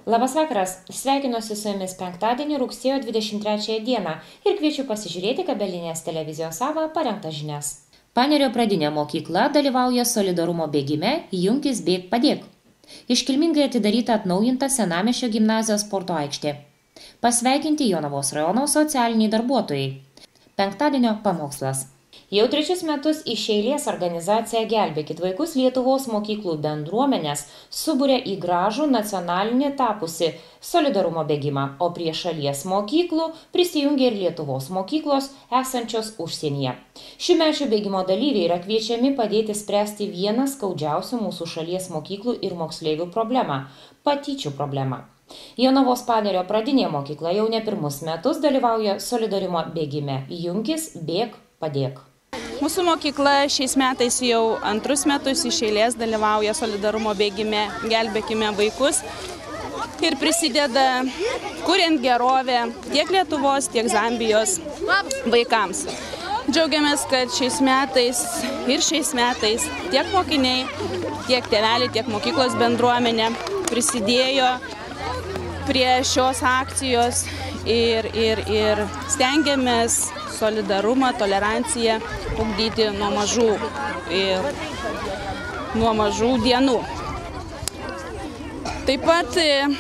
Labas vakaras, sveikinuosi su jumis penktadienį rugsėjo 23 dieną ir kviečiu pasižiūrėti kabelinės televizijos savo parengtas žinias. Panerio pradinė mokykla dalyvauja solidarumo bėgime Junkis bėk padėk. Iškilmingai atidaryta atnaujinta Senamiesčio gimnazijos sporto aikštė. Pasveikinti Jonavos rajono socialiniai darbuotojai. Penktadienio pamokslas. Jau 3 metus iš eilės organizacija Gelbėkit vaikus Lietuvos mokyklų bendruomenės suburia į gražų nacionalinį tapusi solidarumo bėgimą, o prie šalies mokyklų prisijungia ir Lietuvos mokyklos esančios užsienyje. Šiųmečio bėgimo dalyviai yra kviečiami padėti spręsti vieną skaudžiausių mūsų šalies mokyklų ir moksleivių problemą – patyčių problemą. Jonavos Panerio pradinė mokykla jau ne pirmus metus dalyvauja solidarumo bėgime Junkis bėk padėk. Mūsų mokykla šiais metais jau 2 metus iš eilės dalyvauja solidarumo bėgime Gelbėkime vaikus ir prisideda kuriant gerovę tiek Lietuvos, tiek Zambijos vaikams. Džiaugiamės, kad šiais metais tiek mokiniai, tiek tėveliai, tiek mokyklos bendruomenė prisidėjo prie šios akcijos ir stengiamės solidarumą, toleranciją ugdyti nuo mažų dienų. Taip pat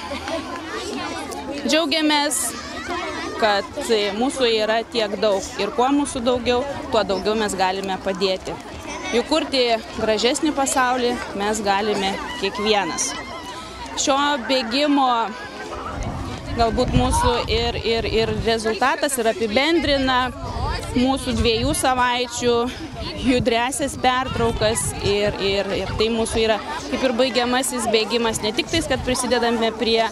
džiaugiamės, kad mūsų yra tiek daug ir kuo mūsų daugiau, tuo daugiau mes galime padėti. Juk kurti gražesnį pasaulį mes galime kiekvienas. Šio bėgimo galbūt mūsų ir rezultatas ir apibendrina mūsų 2 savaičių judriasias pertraukas ir tai mūsų yra kaip ir baigiamasis bėgimas, ne tik tais, kad prisidedame prie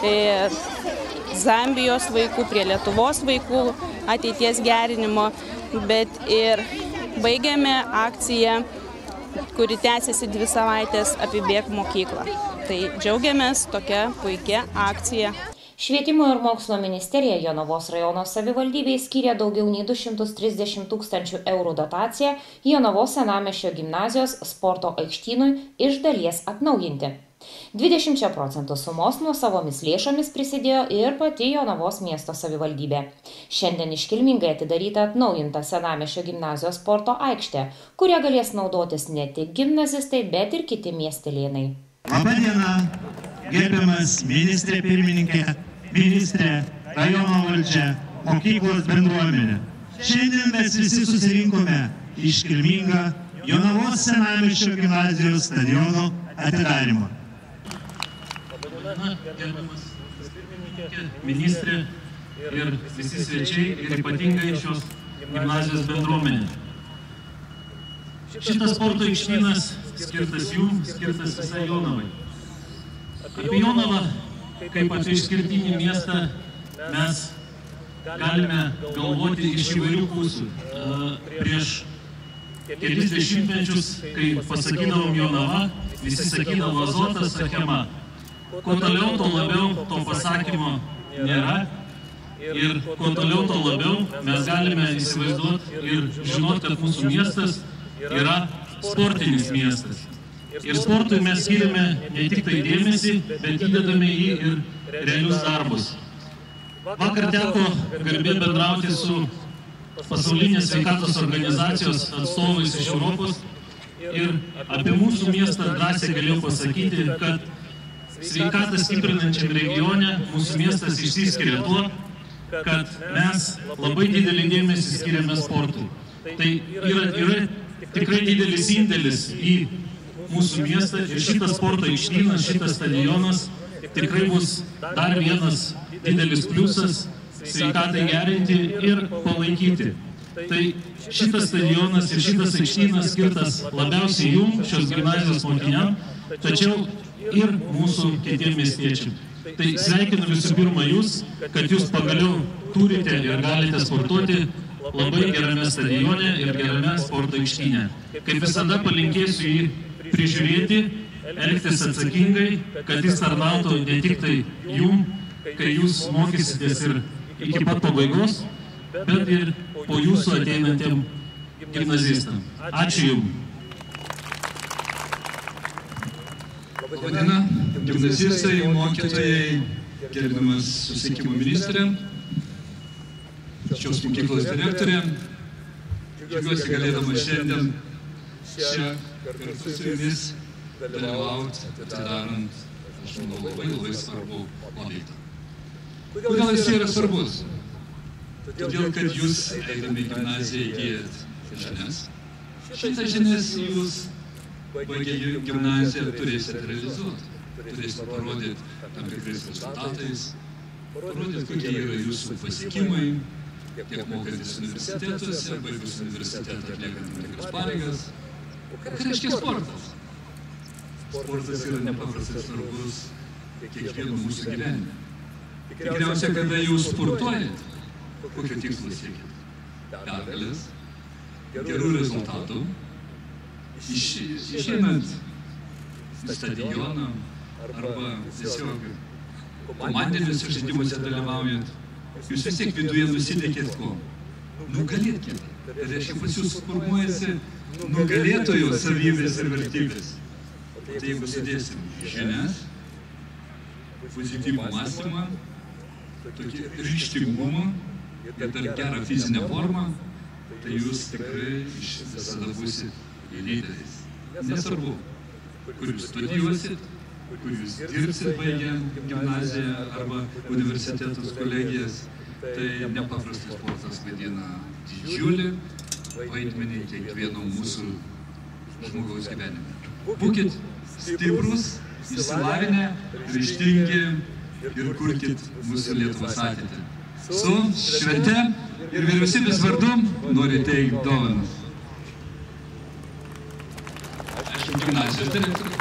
Zambijos vaikų, prie Lietuvos vaikų ateities gerinimo, bet ir baigiame akciją, kuri tęsiasi 2 savaitės Apibėk mokyklą. Tai džiaugiamės tokia puikia akcija. Švietimo ir mokslo ministerija Jonavos rajono savivaldybei skyrė daugiau nei 230 000 eurų dotaciją Jonavos Senamiesčio gimnazijos sporto aikštynui iš dalies atnaujinti. 20% sumos nuosavomis lėšomis prisidėjo ir pati Jonavos miesto savivaldybė. Šiandien iškilmingai atidaryta atnaujinta Senamiesčio gimnazijos sporto aikštė, kuria galės naudotis ne tik gimnazistai, bet ir kiti miestelėnai. Labą dieną, gerbiamas ministrė pirmininkė, ministrė, rajono valdžia, mokyklos bendruomenė. Šiandien mes visi susirinkome iškilmingą Jonavos Senamiesčio gimnazijos stadiono atidarymą. Gerbiamas pirmininkė, ministrė ir visi svečiai ir ypatingai šios gimnazijos bendruomenė. Šitas sporto aikštynas skirtas jums, skirtas visai Jonavai. Apie Jonavą, kaip apie išskirtinį miestą, mes galime galvoti iš įvairių pusių. Prieš kelis dešimtmečius, kai pasakydavom Jonava, visi sakydavo Azotas, Achema. Kuo toliau, to labiau to pasakymo nėra. Ir kuo toliau, to labiau mes galime įsivaizduoti ir žinoti, kad mūsų miestas yra sportinis miestas. Ir sportui mes skiriame ne tik tai dėmesį, bet įdedame jį ir realius darbus. Vakar teko garbė bendrauti su pasaulinės sveikatos organizacijos atstovais iš Europos ir apie mūsų miestą drąsiai galėjau pasakyti, kad sveikatą stiprinančiam regione mūsų miestas išsiskiria tuo, kad mes labai didelį dėmesį skiriame sportui. Tai yra tikrai didelis indėlis į mūsų miestą ir šitas sporto aikštynas, šitas stadionas tikrai bus dar vienas didelis pliusas sveikatai gerinti ir palaikyti. Tai šitas stadionas ir šitas aikštynas skirtas labiausiai jums, šios gimnazijos mokiniam, tačiau ir mūsų kitiem miestiečiam. Tai sveikinu visų pirma jūs, kad jūs pagaliau turite ir galite sportuoti labai gerame stadione ir gerame sporto aikštyne. Kaip visada palinkėsiu jį prižiūrėti, elgtis atsakingai, kad jis tarnautų ne tik tai jum, kai jūs mokysitės ir iki pat pabaigos, bet ir po jūsų ateinantiem gimnazistam. Ačiū jums. Labą dieną. gimnazistai, mokytojai, gerbiamas susisiekimo ministrė, šios mokyklos direktorė, džiaugiuosi galėdama šiandien čia kartu su jumis dalyvauti, atidarant, aš manau, labai svarbų objektą. Kodėl jis yra svarbus? Todėl, kad jūs, eidami į gimnaziją, įgyjat žinias. Šitas žinias jūs, baigę gimnaziją, turėsite realizuoti. Turėsite parodyti tam tikrais rezultatais, parodyti, kokie yra jūsų pasiekimai, kiek mokantis universitetuose, baigus universitetą atliekant tam tikras pareigas. Ką reiškia sportas? Sportas yra nepaprastai svarbus kiekvieno mūsų gyvenime. Tikriausiai, kada jūs sportuojate, kokio tikslo siekit? Pergalės, gerų rezultatų, išeinant į stadioną arba tiesiog komandiniuose žaidimuose dalyvaujant, jūs vis tiek viduje nusiteikėt ko? Nugalėt kitą. Tai reiškia, pas jūs formuojasi nugalėtojo savybės ir vertybės. Tai jeigu sudėsim žinias, pozityvų mąstymą, tokį ryžtingumą ir dar gerą fizinę formą, tai jūs tikrai visada būsit lyderiais. Nesvarbu, kur jūs studijuosit, kur jūs dirbsit baigę gimnaziją arba universitetus, kolegijas, tai nepaprastas sportas vaidina didžiulį vaidmenį kiekvieno mūsų žmogaus gyvenime. Būkit stiprus, išsilavinę, ryžtingi ir kurkit mūsų Lietuvos ateitį. Su švente ir vyriausybės vardu noriu teikti dovanas. Aš gimnazijos direktorius.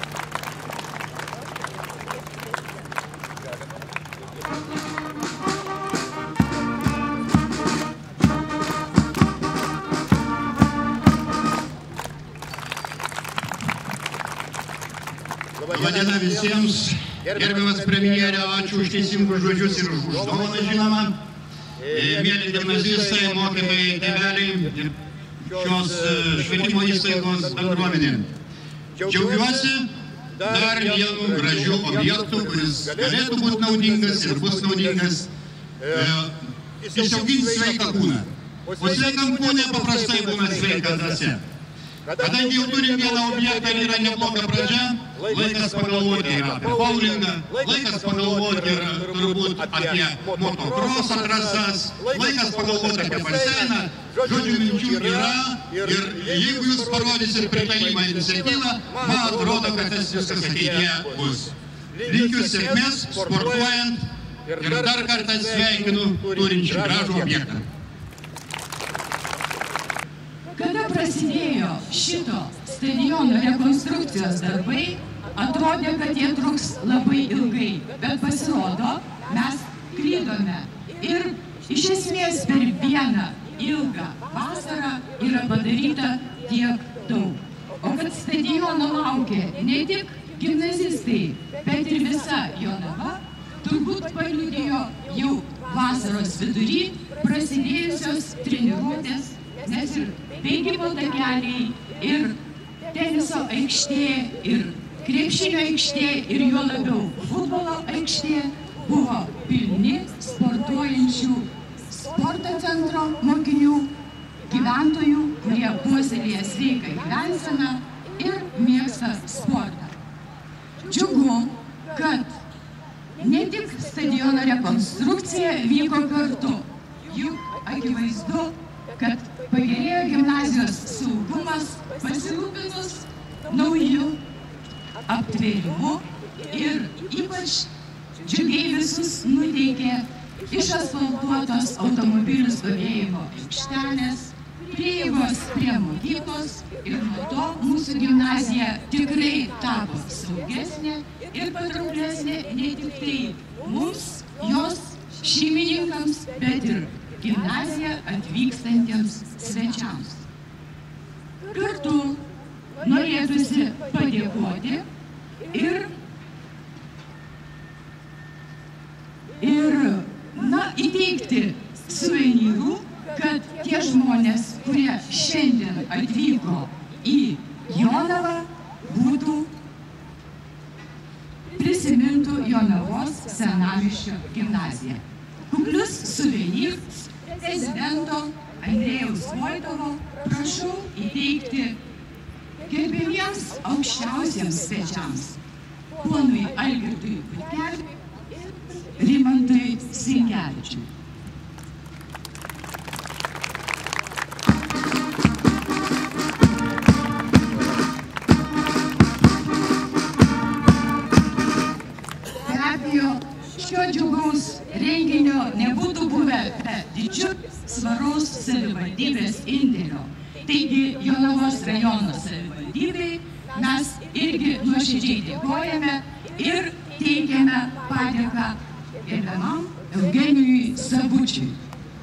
Labadiena visiems. Gerbiamas premjerė, ačiū už teisingus žodžius ir už dovaną, žinoma. Mėly gimnazistai, mokytojai, tėveliai ir šios švietimo įstaigos bendruomenė. Džiaugiuosi dar vienu gražiu objektu, kuris galėtų būti naudingas ir bus naudingas išauginti sveiką kūną. O sveikam kūne paprastai būna sveika dvasia. Kadangi jau turim vieną objektą ir yra nebloga pradžia, laikas pagalvoti yra apie bowlingą, laikas pagalvoti yra turbūt apie motocrosso trasas, laikas pagalvoti apie baseiną. Žodžių minčių yra ir jeigu jūs parodysit pritarimą iniciatyvą, man atrodo, kad tas viskas ateityje bus. Linkiu sėkmės sportuojant ir dar kartą sveikinu turinčių gražų objektą. Kada prasidėjo šito stadiono rekonstrukcijos darbai, atrodė, kad jie truks labai ilgai, bet pasirodo, mes klydome. Ir iš esmės per vieną ilgą vasarą yra padaryta tiek daug. O kad stadiono laukė ne tik gimnazistai, bet ir visa Jonava, turbūt paliudijo jau vasaros vidury prasidėjusios treniruotės, nes ir bėgimo takeliai, ir teniso aikštė, ir krepšinio aikštė, ir juo labiau futbolo aikštė buvo pilni sportuojančių sporto centro mokinių, gyventojų, kurie puoselėja sveiką gyvenseną ir mėgsta sportą. Džiugu, kad ne tik stadiono rekonstrukcija vyko kartu, juk akivaizdu, kad pagerėjo gimnazijos saugumas pasirūpinus naujų aptvėrimų ir ypač džiugiai visus nuteikė išasfaltuotos automobilių stovėjimo aikštelės, prieigos prie mokyklos ir nuo to mūsų gimnazija tikrai tapo saugesnė ir patrauklesnė ne tik tai mums, jos šeimininkams, bet ir gimnaziją atvykstantiems svečiams. Kartu norėtųsi padėkoti ir įteikti suvenyrų, kad tie žmonės, kurie šiandien atvyko į Jonavą, būtų Jonavos Senamiesčio gimnaziją. Kuklius suvenyrus prezidento Andrėjaus Vojtovo prašau įteikti gerbėmiems aukščiausiems svečiams ponui Algirdui Butkevičiui ir Rimantui Sinkevičiui. Šio džiugaus renginio nebūtų buvę be didžiulio svaraus savivaldybės indėlio. Taigi Jonavos rajono savivaldybei mes irgi nuoširdžiai dėkojame ir teikiame padėką gerbiamam Eugenijui Sabučiui.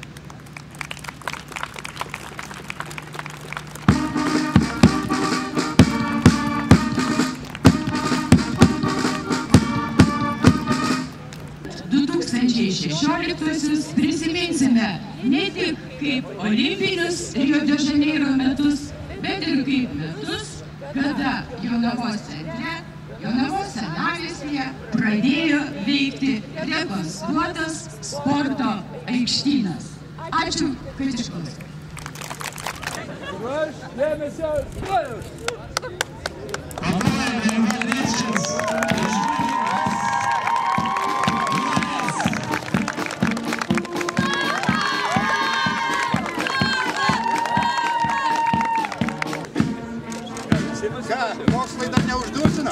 Prisiminsime ne tik kaip olimpinius Rio de Janeiro metus, bet ir kaip metus, kada Jonavos centre, Jonavos senamiestyje pradėjo veikti rekonstruotas sporto aikštynas. Ačiū, kad išklausėte. Mokslai dar neuždusina?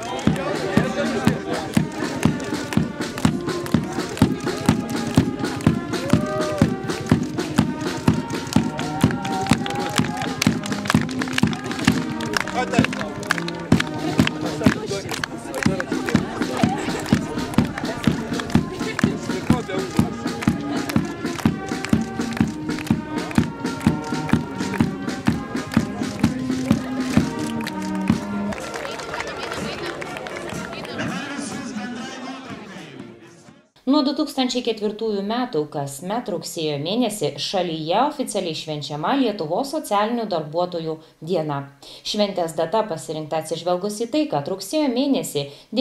Nuo 2004 metų kasmet rugsėjo mėnesį šalyje oficialiai švenčiama Lietuvos socialinių darbuotojų diena. Šventės data pasirinkta atsižvelgus į tai, kad rugsėjo mėnesį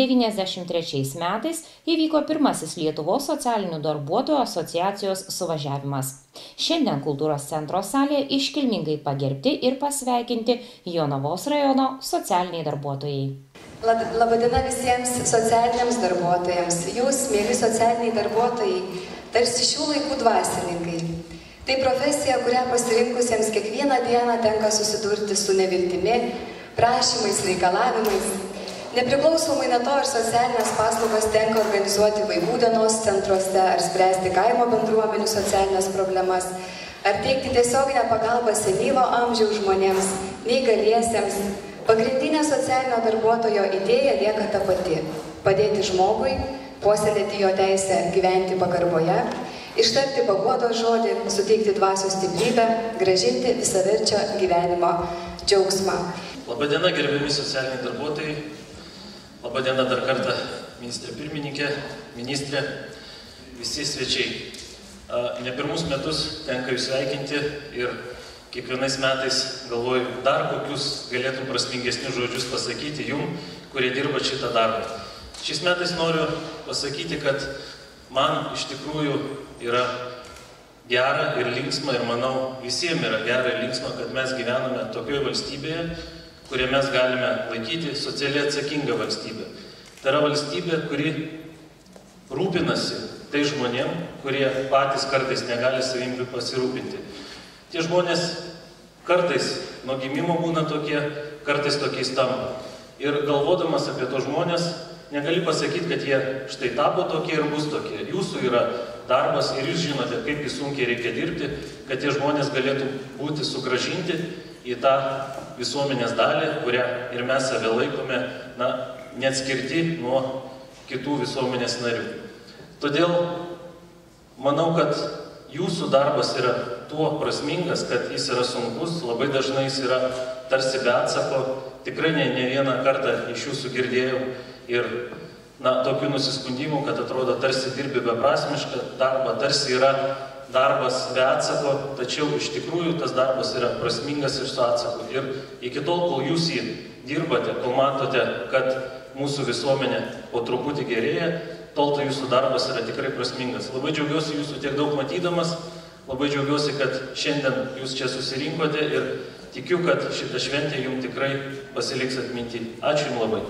1993 metais įvyko pirmasis Lietuvos socialinių darbuotojų asociacijos suvažiavimas. Šiandien kultūros centro salėje iškilmingai pagerbti ir pasveikinti Jonavos rajono socialiniai darbuotojai. Labadiena visiems socialiniams darbuotojams. Jūs, mėly socialiniai darbuotojai, tarsi šių laikų dvasininkai. Tai profesija, kurią pasirinkusiems kiekvieną dieną tenka susidurti su neviltimi, prašymais, reikalavimais. Nepriklausomai nuo to, ar socialinės paslaugas tenka organizuoti vaikų dienos centruose, ar spręsti kaimo bendruomenių socialinės problemas, ar teikti tiesioginę pagalbą senyvo amžiaus žmonėms, neįgaliesiems, pagrindinė socialinio darbuotojo idėja lieka ta pati – padėti žmogui, puoselėti jo teisę gyventi pagarboje, ištarti paguodos žodį, suteikti dvasios stiprybę, grąžinti visaverčio gyvenimo džiaugsmą. Labadiena, gerbiami socialiniai darbuotojai. Labadiena dar kartą ministrė pirmininkė, ministrė, visi svečiai. Ne pirmus metus tenka jūs sveikinti ir kiekvienais metais galvoju, dar kokius galėtum prasmingesnius žodžius pasakyti jum, kurie dirba šitą darbą. Šiais metais noriu pasakyti, kad man iš tikrųjų yra gera ir linksma ir manau visiems yra gera ir linksma, kad mes gyvename tokioje valstybėje, kurie mes galime laikyti socialiai atsakingą valstybę. Tai yra valstybė, kuri rūpinasi tai žmonėm, kurie patys kartais negali savimi pasirūpinti. Tie žmonės kartais nuo gimimo būna tokie, kartais tokiais tampa. Ir galvodamas apie tos žmonės, negali pasakyti, kad jie štai tapo tokie ir bus tokie. Jūsų yra darbas ir jūs žinote, kaip jis sunkiai reikia dirbti, kad tie žmonės galėtų būti sugrąžinti į tą visuomenės dalį, kurią ir mes save laikome, neatskirti nuo kitų visuomenės narių. Todėl manau, kad jūsų darbas yra tuo prasmingas, kad jis yra sunkus, labai dažnai jis yra tarsi be atsako. Tikrai ne vieną kartą iš jūsų girdėjau ir tokių nusiskundimų, kad atrodo tarsi dirbi beprasmišką darbą, tarsi yra darbas be atsako, tačiau iš tikrųjų tas darbas yra prasmingas ir su atsaku. Ir iki tol, kol jūs jį dirbate, kol matote, kad mūsų visuomenė po truputį gerėja, tol tai jūsų darbas yra tikrai prasmingas. Labai džiaugiuosi jūsų tiek daug matydamas, labai džiaugiuosi, kad šiandien jūs čia susirinkote ir tikiu, kad šitą šventę jums tikrai pasiliks atminti. Ačiū jums labai.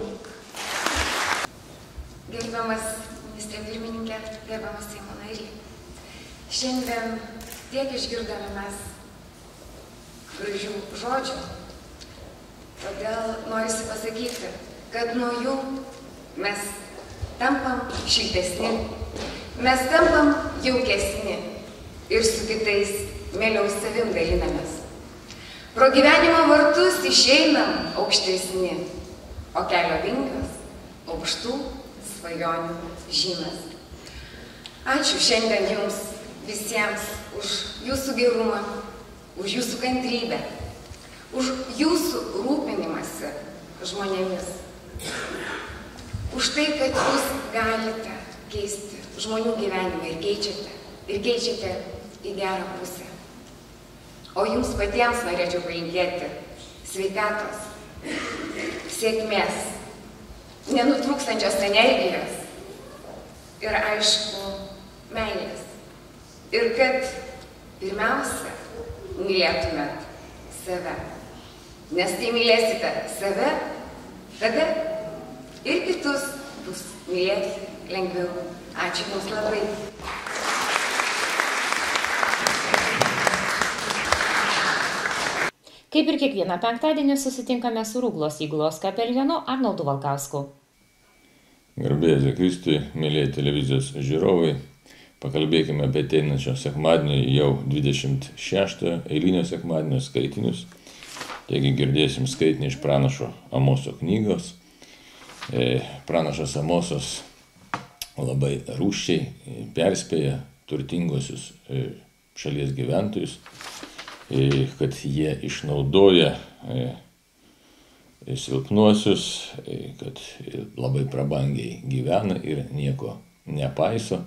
Gerbiamas ministrė pirmininkė, gerbiamas Seimo nariai. Šiandien tiek išgirdome mes gražių žodžių, todėl norisi pasakyti, kad nuo jų mes tampam šiltesni, mes tampam jaukesni ir su kitais mieliau savim dalinamės. Pro gyvenimo vartus išeinam aukštesni, o kelio vingius aukštų svajonių žymas. Ačiū šiandien jums visiems už jūsų gerumą, už jūsų kantrybę, už jūsų rūpinimąsi žmonėmis, už tai, kad jūs galite keisti žmonių gyvenimą ir keičiate į gerą pusę. O jums patiems norėčiau palinkėti sveikatos, sėkmės, nenutrūkstančios energijos ir aišku, meilės. Ir kad pirmiausia mylėtumėt save. Nes kai mylėsite save, tada ir kitus bus mylėti lengviau. Ačiū jums labai. Kaip ir kiekvieną penktadienį susitinkame su Rūglos įgulos kapelionu Arnoldu Valkausku. Garbė Jėzui Kristui, mėlyje televizijos žiūrovai, pakalbėkime apie ateinančio sekmadienio jau 26 eilinio sekmadienio skaitinius. Taigi girdėsim skaitinį iš pranašo Amoso knygos. Pranašas Amosas labai rūsčiai perspėja turtingosius šalies gyventojus, kad jie išnaudoja silpnuosius, kad labai prabangiai gyvena ir nieko nepaiso.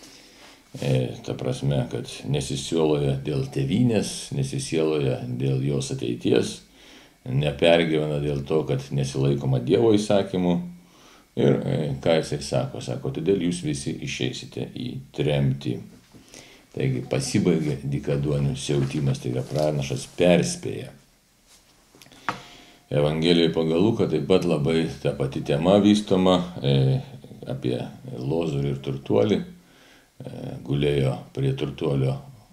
Ta prasme, kad nesisieloja dėl tėvynės, nesisieloja dėl jos ateities, nepergyvena dėl to, kad nesilaikoma Dievo įsakymų. Ir ką jisai sako? Sako, todėl jūs visi išeisite į tremtį. Taigi pasibaigė dykaduonių siautimas, tai yra pranašas perspėja. Evangelijoje pagal Luką taip pat labai ta pati tema vystoma apie Lozorių ir turtuolį. Gulėjo prie turtuolio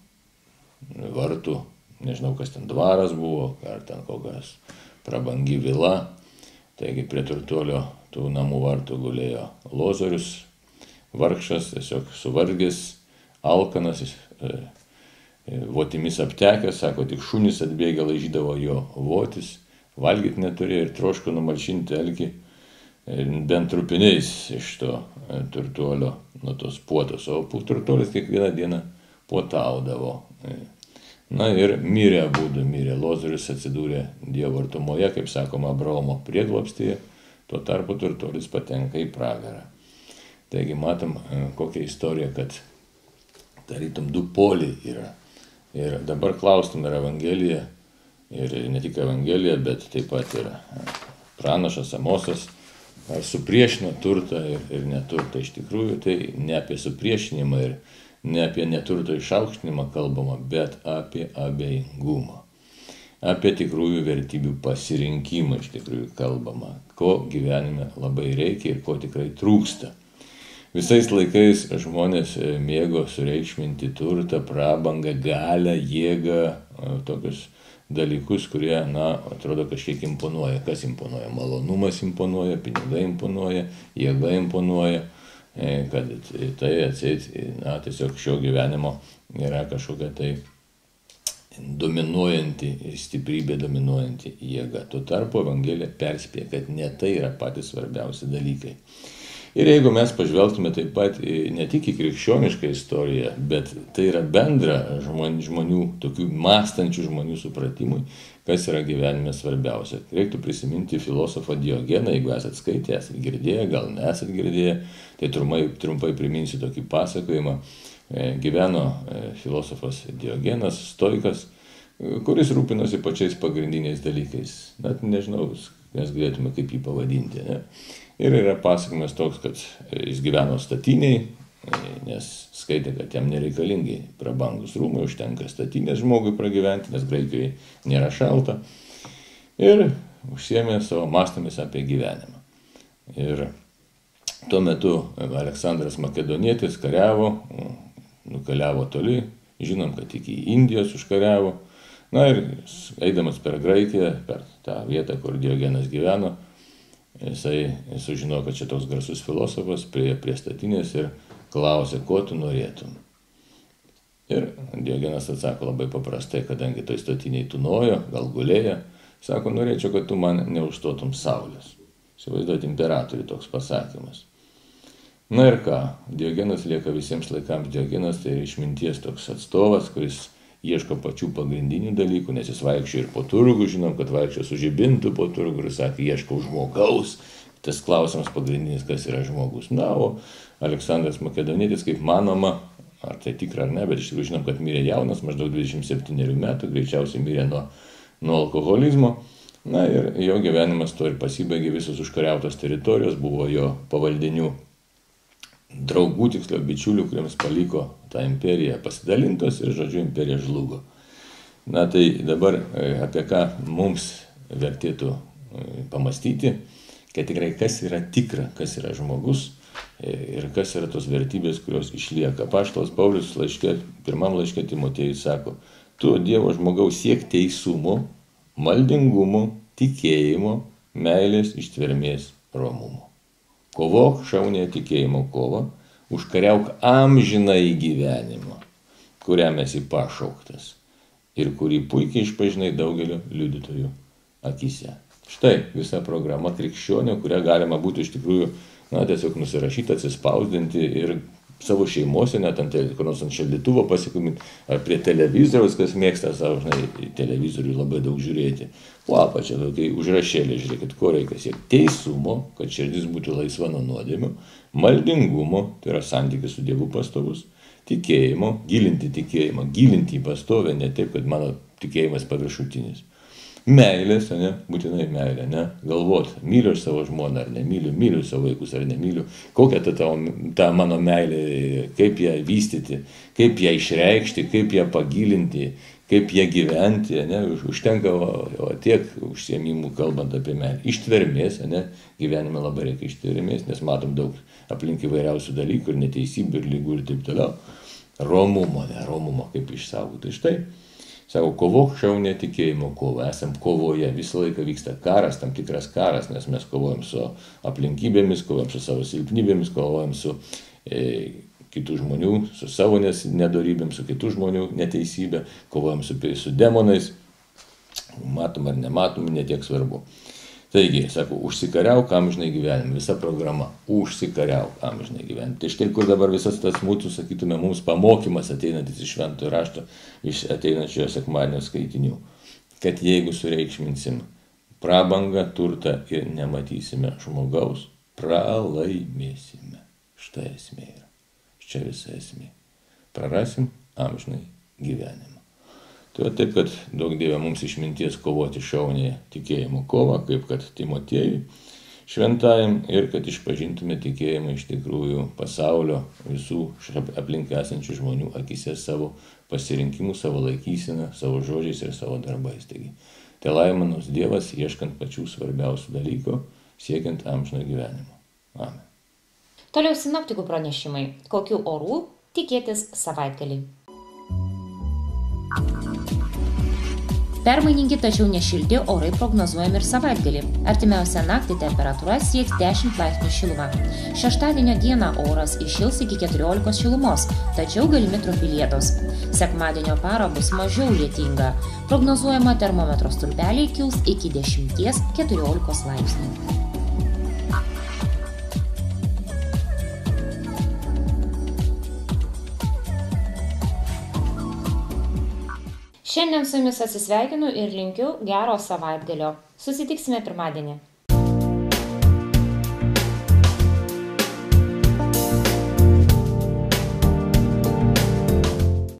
vartų, nežinau, kas ten dvaras buvo, ar ten kokias prabangi vila. Taigi prie turtuolio tų namų vartų gulėjo Lozorius, vargšas, tiesiog suvargęs, alkanas, votimis aptekęs, sako, tik šunys atbėgę laižydavo jo votis, valgyti neturėjo ir troško numalšinti alkį bent trupiniais iš to turtuolio, nuo tos puotos. O turtuolis kiekvieną dieną puotaudavo. Na ir mirė abudu, mirė. Lozorius atsidūrė Dievo artumoje, kaip sakoma, Abraomo prieglobstyje, tuo tarpu turtuolis patenka į pragarą. Taigi matom kokią istoriją, kad tarytum du poliai yra. Ir dabar klaustum ir Evangelija, ir ne tik Evangelija, bet taip pat ir pranašas Amosas, ar supriešino turtą ir neturtą. Iš tikrųjų, tai ne apie supriešinimą ir ne apie neturto išaukštinimą kalbama, bet apie abejingumą. Apie tikrųjų vertybių pasirinkimą iš tikrųjų kalbama, ko gyvenime labai reikia ir ko tikrai trūksta. Visais laikais žmonės mėgo sureikšminti turtą, prabangą, galią, jėgą, tokius dalykus, kurie, atrodo kažkiek imponuoja. Kas imponuoja? Malonumas imponuoja, pinigai imponuoja, jėga imponuoja, kad tai atseit, tiesiog šio gyvenimo yra kažkokia tai dominuojanti, stiprybė dominuojanti jėga. Tuo tarpu Evangelija perspėja, kad ne tai yra patys svarbiausi dalykai. Ir jeigu mes pažvelgtume taip pat ne tik į krikščionišką istoriją, bet tai yra bendra žmonių, tokių mąstančių žmonių supratimui, kas yra gyvenime svarbiausia. Reiktų prisiminti filosofą Diogeną, jeigu esat skaitę, esat girdėję, gal nesat girdėję, tai trumpai priminsiu tokį pasakojimą. Gyveno filosofas Diogenas, stoikas, kuris rūpinosi pačiais pagrindiniais dalykais. Net nežinau, mes galėtume kaip jį pavadinti. Ne? Ir yra pasakojimas toks, kad jis gyveno statiniai, nes skaitė, kad jam nereikalingi prabangus rūmai, užtenka statinės žmogui pragyventi, nes Graikijoje nėra šalta. Ir užsiėmė savo mąstymis apie gyvenimą. Ir tuo metu Aleksandras Makedonietis kariavo, nukeliavo toli, žinom, kad iki Indijos užkariavo. Na ir eidamas per Graikiją, per tą vietą, kur Diogenas gyveno, jisai sužinojo, kad čia toks garsus filosofas prie statinės ir klausė, ko tu norėtum. Ir Diogenas atsako labai paprastai, kadangi toj statiniai tūnojo, gal gulėjo, sako, norėčiau, kad tu man neužstotum saulės. Įsivaizduoti, imperatoriui toks pasakymas. Na ir ką, Diogenas lieka visiems laikams Diogenas, tai išminties toks atstovas, kuris ieško pačių pagrindinių dalykų, nes jis vaikščio ir po turgų, žinom, kad vaikščio su žibintu po turgų ir sakė, ieškau žmogaus. Tas klausimas pagrindinis, kas yra žmogus. Na, o Aleksandras Makedonietis, kaip manoma, ar tai tikra ar ne, bet iš tikrųjų žinom, kad mirė jaunas, maždaug 27 metų, greičiausiai mirė nuo alkoholizmo. Na ir jo gyvenimas to ir pasibaigė, visos užkariautos teritorijos buvo jo pavaldinių draugų, tiksliau bičiulių, kuriems paliko tą imperiją pasidalintos ir, žodžiu, imperija žlugo. Na tai dabar apie ką mums vertėtų pamastyti, kad tikrai kas yra tikra, kas yra žmogus ir kas yra tos vertybės, kurios išlieka. Apaštalas Paulius pirmam laiške Timotiejui sako, tu, Dievo žmogaus, siek teisumo, maldingumo, tikėjimo, meilės, ištvermės, romumo. Kovok šaunę tikėjimo kovą, užkariauk amžinąjį gyvenimą, kuriam esi pašauktas ir kurį puikiai išpažinai daugelio liudytojų akise. Štai visa programa krikščionio, kurią galima būtų iš tikrųjų tiesiog nusirašyti, atsispausdinti ir savo šeimose, net ant šaldytuvo pasikumint, ar prie televizoriaus, kas mėgsta savo, televizorių labai daug žiūrėti. Po apačią tokiai užrašėlė, žiūrėkit, ko reikia siekti. Teisumo, kad širdis būtų laisva nuo nuodėmių, maldingumo, tai yra santykis su Dievu pastovus, tikėjimo, gilinti į pastovę, ne taip, kad mano tikėjimas paviršutinis. Meilės, būtinai meilė, galvot, myliu aš savo žmoną ar nemyliu, myliu savo vaikus ar nemyliu, kokia ta mano meilė, kaip ją vystyti, kaip ją išreikšti, kaip ją pagilinti, kaip ją gyventi, užtenka tiek užsiėmimų kalbant apie meilę. Ištvermės, gyvenime labai reikia ištvermės, nes matom daug aplink įvairiausių dalykų ir neteisybių ir lygų ir taip toliau. Romumo, kaip išsaugoti. Štai. Sako, kovok šaunę tikėjimo kovą, esam kovoje, visą laiką vyksta karas, tam tikras karas, nes mes kovojam su aplinkybėmis, kovojam su savo silpnybėmis, kovojam su kitų žmonių, su savo nedorybėm, su kitų žmonių neteisybė, kovojam su demonais, matom ar nematom, netiek svarbu. Taigi, sako, užsikariauk amžinai gyvenimą, visa programa, užsikariauk amžinai gyvenimą. Tai štai kur dabar visas tas mūsų, sakytume, mums pamokymas ateinantis iš Šventojo rašto, iš ateinančiojo sekmadienio skaitinių, kad jeigu sureikšminsim prabangą, turtą ir nematysime žmogaus, pralaimėsime. Štai esmė yra. Čia visa esmė. Prarasim amžinai gyvenimą. Tai taip, kad daug Dieve mums išminties kovoti šaunėje tikėjimo kovą, kaip kad Timotiejui šventajam, ir kad išpažintume tikėjimą iš tikrųjų pasaulio visų aplink esančių žmonių akise savo pasirinkimų, savo laikyseną, savo žodžiais ir savo darbais. Taigi, te laiminus Dievas, ieškant pačių svarbiausių dalykų, siekiant amžino gyvenimo. Amen. Toliau sinoptikų pranešimai. Kokių orų tikėtis savaitgalį? Permainingi, tačiau nešilti orai prognozuojami ir savaitgalį. Artimiausią naktį temperatūra sieks 10 laipsnių šilumą. Šeštadienio dieną oras įšils iki 14 šilumos, tačiau galimi trumpi lietūs. Sekmadienio parą bus mažiau lietinga. Prognozuojama termometro stulpeliai kils iki 10–14 laipsnių. Šiandien su jumis atsisveikinu ir linkiu gero savaitgalio. Susitiksime pirmadienį.